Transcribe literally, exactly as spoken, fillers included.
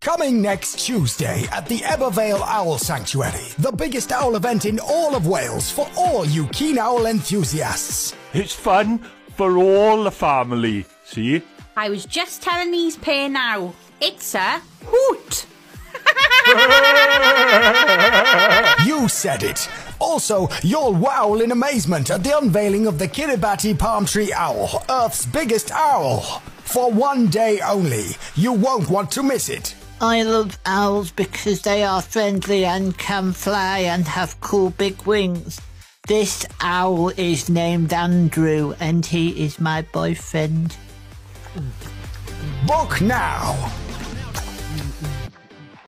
Coming next Tuesday at the Ebbw Owl Sanctuary, the biggest owl event in all of Wales for all you keen owl enthusiasts. It's fun for all the family, see? I was just telling these pair now. It's a hoot. You said it. Also, you'll wow in amazement at the unveiling of the Kiribati Palm Tree Owl, Earth's biggest owl. For one day only. You won't want to miss it. I love owls because they are friendly and can fly and have cool big wings. This owl is named Andrew and he is my boyfriend. Book now.